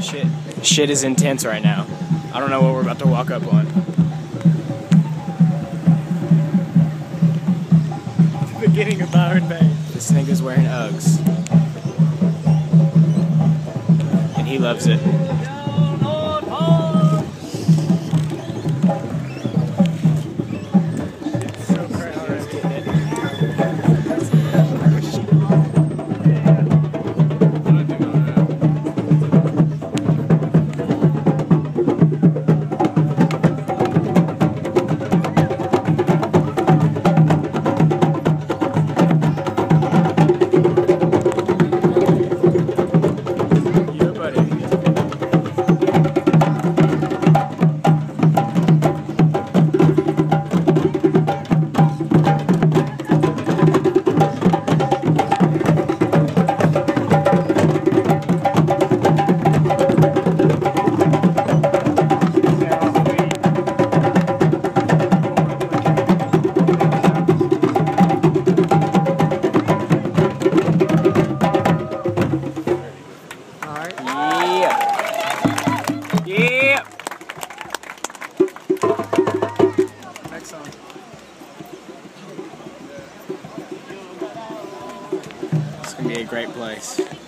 Shit is intense right now. I don't know what we're about to walk up on. The beginning of Byron Bay. This nigga's wearing Uggs. And he loves it. Yeah. Next song. It's gonna be a great place.